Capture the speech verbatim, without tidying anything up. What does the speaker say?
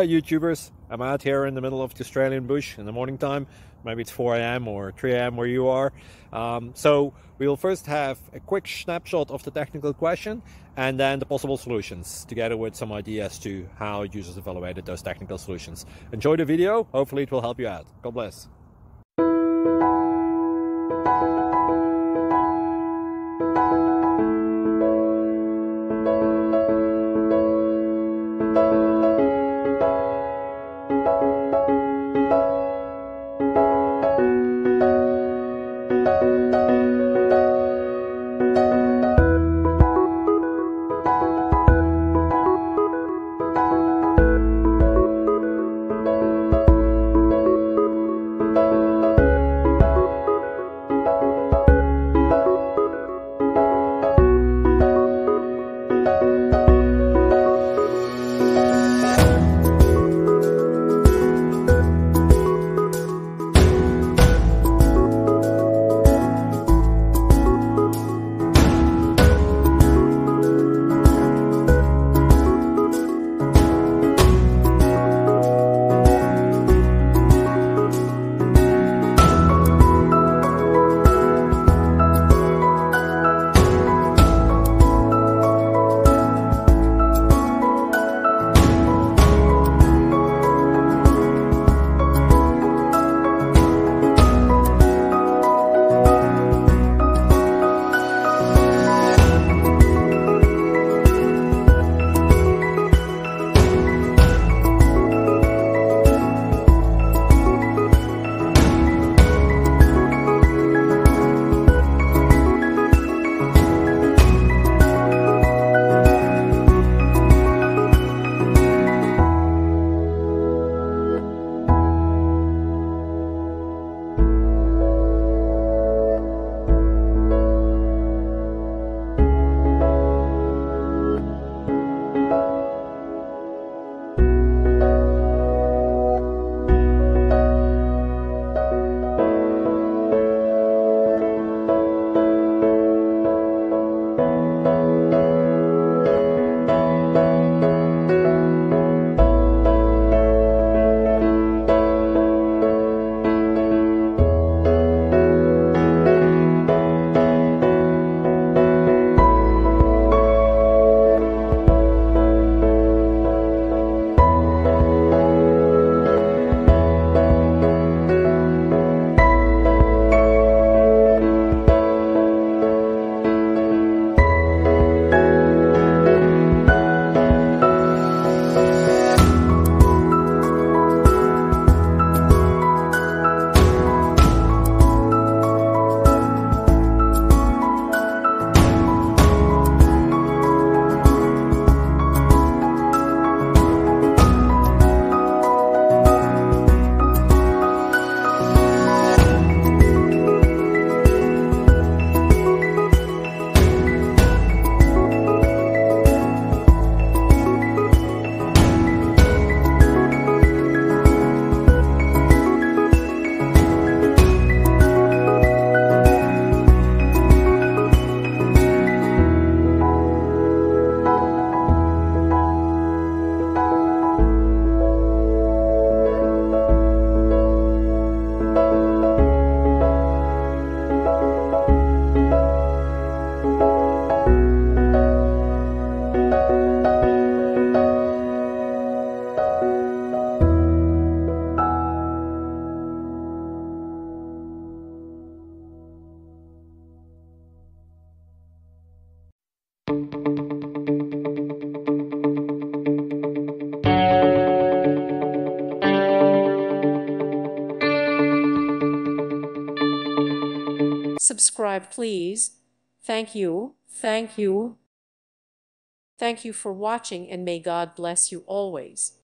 Hi YouTubers, I'm out here in the middle of the Australian bush in the morning time. Maybe it's four A M or three A M where you are. Um, so we will first have a quick snapshot of the technical question and then the possible solutions, together with some ideas to how users evaluated those technical solutions. Enjoy the video, hopefully it will help you out. God bless. Subscribe, please. Thank you. Thank you. Thank you for watching, and may God bless you always.